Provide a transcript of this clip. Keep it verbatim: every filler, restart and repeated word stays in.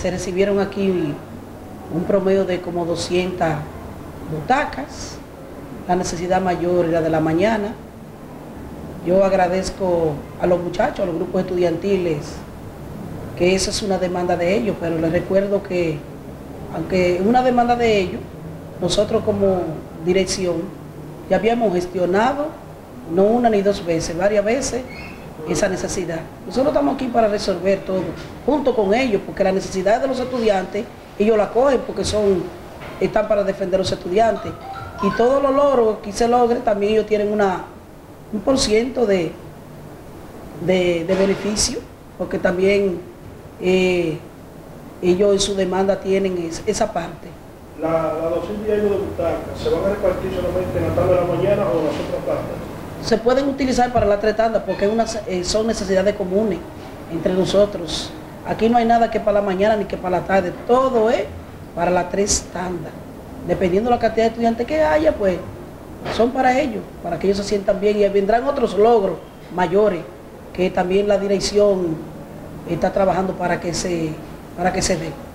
se recibieron aquí un promedio de como doscientas butacas. La necesidad mayor era de la mañana. Yo agradezco a los muchachos, a los grupos estudiantiles, que esa es una demanda de ellos, pero les recuerdo que, aunque es una demanda de ellos, nosotros como dirección ya habíamos gestionado, no una ni dos veces, varias veces, esa necesidad. Nosotros estamos aquí para resolver todo, junto con ellos, porque la necesidad de los estudiantes, ellos la cogen porque son, están para defender a los estudiantes. Y todos los logros que se logren, también ellos tienen una, un por ciento de, de, de beneficio, porque también eh, ellos en su demanda tienen es, esa parte. La, la doscientas y algo de butacas, ¿se van a repartir solamente en la tarde de la mañana o en las otras partes? Se pueden utilizar para las tres tandas porque una, eh, son necesidades comunes entre nosotros. Aquí no hay nada que para la mañana ni que para la tarde, todo es para las tres tandas. Dependiendo de la cantidad de estudiantes que haya, pues son para ellos, para que ellos se sientan bien y vendrán otros logros mayores que también la dirección está trabajando para que se, para que se dé.